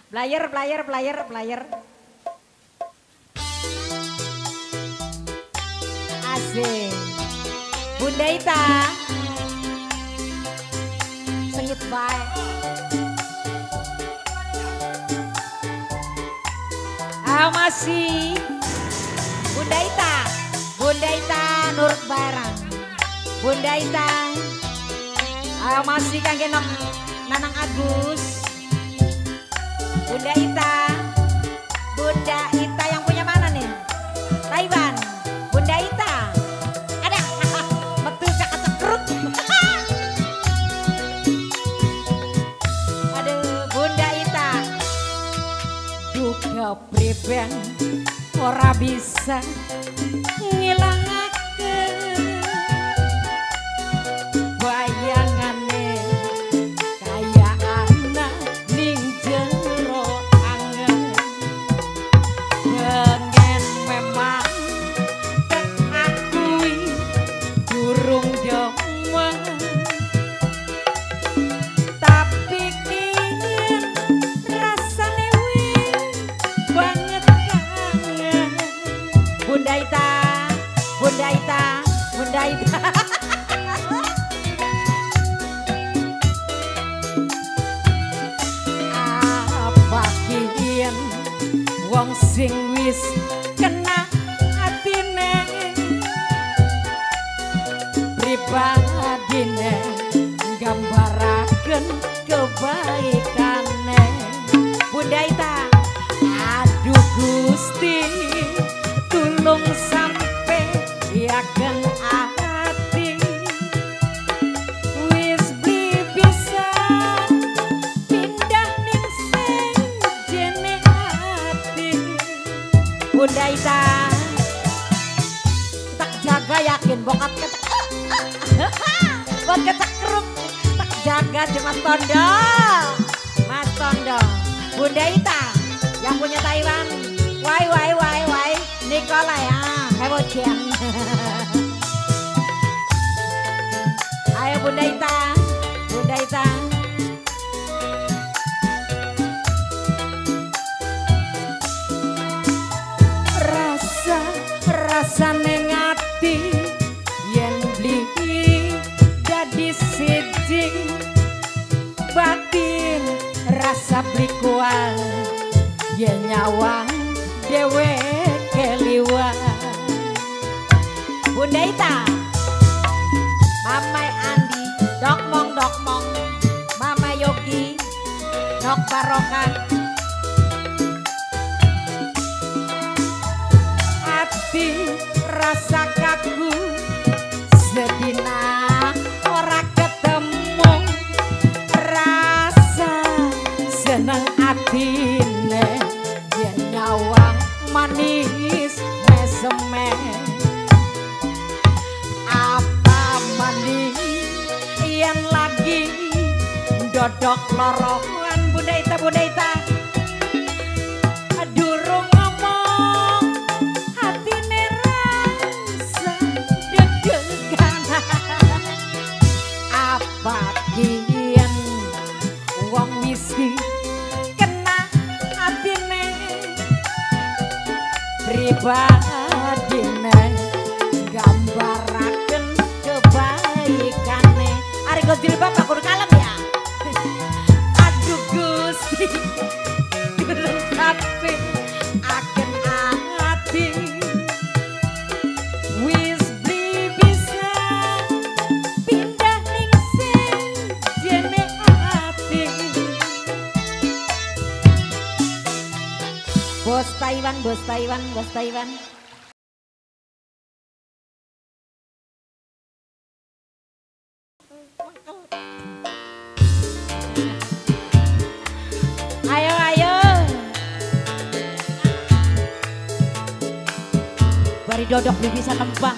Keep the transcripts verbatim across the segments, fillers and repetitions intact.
Player, player, player, player. Asik. Bunda Ita. Sengit baik. Ah masih. Bunda Ita. Bunda Ita nurut barang. Bunda Ita. Ah masih kangge nok Nanang Agus. Bunda Ita. Bunda Ita yang punya mana nih? Taiwan. Bunda Ita. Ada. Metu cakak cekrut. Aduh Bunda Ita. Duga priben ora bisa ngilangaken bayangane kaya anak ning jero angen pengen memang tak akui durung demen tapi ingin rasane wis banget kangen Bunda Ita, Bunda Ita, Bunda Ita. Apa kian wong sing wis kena atine pribadine gambaraken kebaikane Bunda Ita. Aduh Gusti tulung sampai yakin hati wis beli bisa pindah ning sing jene hati Bunda Ita tak jaga yakin bokat kecek bokat kecek keruk tak jaga cuma Tondo Mas Tondo Bunda Ita yang punya Taiwan wai wai wai wai Nikola ya, ayo Jen. Ayo Bunda Ita, Bunda Ita. Rasa, rasa nengati yen beli dadi siji batin rasa beli kual yen nyawang dewe keliwat Bunda Ita Mama Andi dokmong dokmong Mama Yogi Nok Barokah hati rasa kaku sedina ora ketemu rasa seneng atine yen nyawang manis meseme apa manis yang lagi dodok lorohan Bunda Ita Bunda Ita durung ngomong hatine rasa deg-degan apa kian wong wisi kena hatine pribadine gambaraken kebaikane ari go jilbab aku kalem ya aduh Gusti durung sampe aken ati wis beli bisa pindah ning sing jene ati Bos Taiwan, Bos Taiwan, Bos Taiwan. Ayo, ayo. Bari dodok bisa nembang.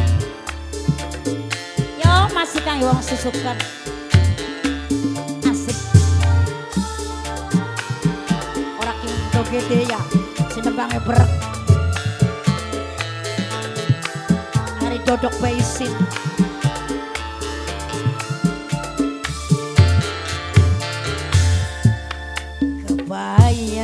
Yo masih kang wong susukan. Asik. Ora kinto gede ya. Sinembangnya berek hari dodok baisin kebayang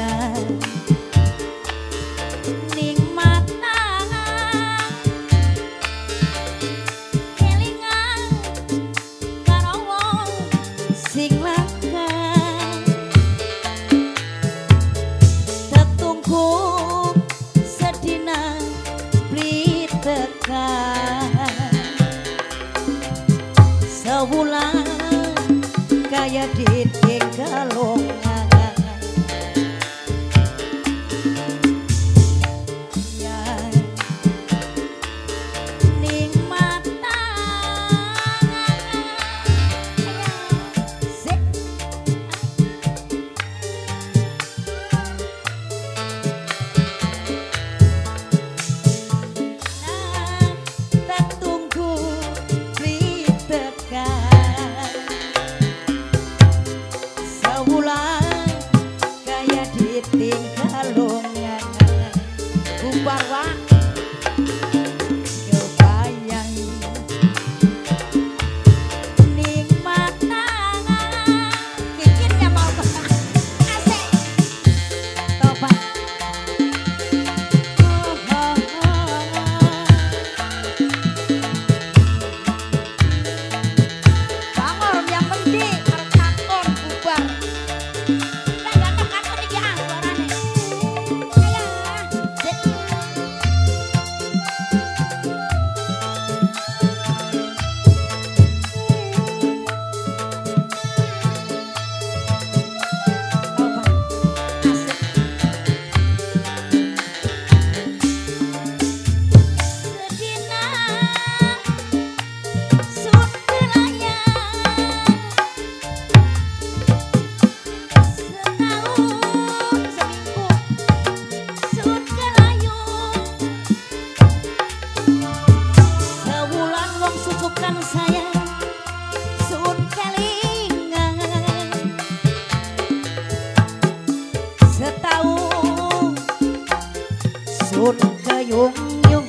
sun keyung-yung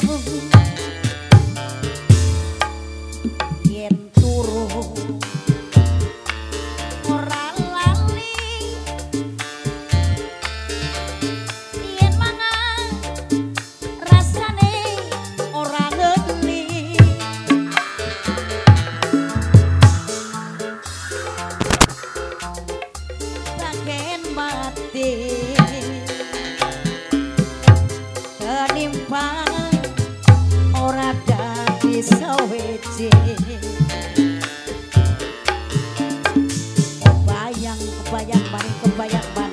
yen turu ora lali yen mangan rasane ora ngeli bagian mati kenimpang ora dadi sawiji kebayang kebayang maring kebayang maring